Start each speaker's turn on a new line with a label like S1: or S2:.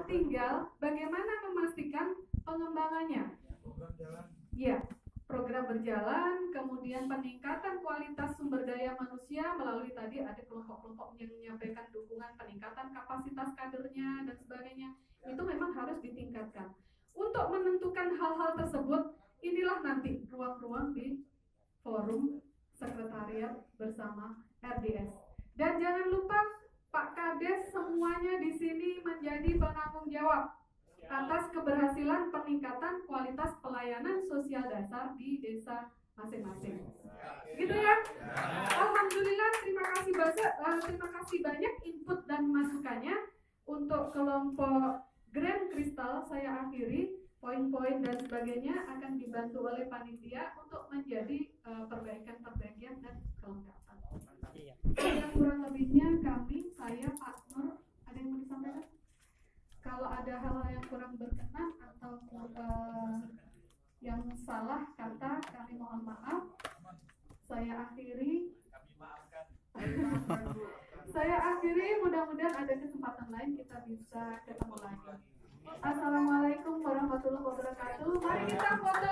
S1: tinggal bagaimana memastikan pengembangannya. Ya, program berjalan, kemudian peningkatan kualitas sumber daya manusia melalui tadi ada kelompok-kelompok yang menyampaikan dukungan peningkatan kapasitas kadernya dan sebagainya. Itu memang harus ditingkatkan. Untuk menentukan hal-hal tersebut, inilah nanti ruang-ruang di forum sekretariat bersama RDS. Dan jangan lupa Pak Kades semuanya di sini menjadi penanggung jawab atas keberhasilan peningkatan kualitas pelayanan sosial dasar di desa masing-masing. Gitu ya? Alhamdulillah, terima kasih banyak input dan masukannya. Untuk kelompok Grand Crystal saya akhiri, poin-poin dan sebagainya akan dibantu oleh panitia untuk menjadi perbaikan-perbaikan dan kelengkapan. Yang kurang lebihnya saya Pak Nur, ada yang mau disampaikan? Kalau ada hal-hal yang kurang berkenan atau yang salah kata, kami mohon maaf. Saya akhiri. Saya akhiri, mudah-mudahan ada kesempatan lain kita bisa ketemu lagi. Assalamualaikum warahmatullahi wabarakatuh. Mari kita foto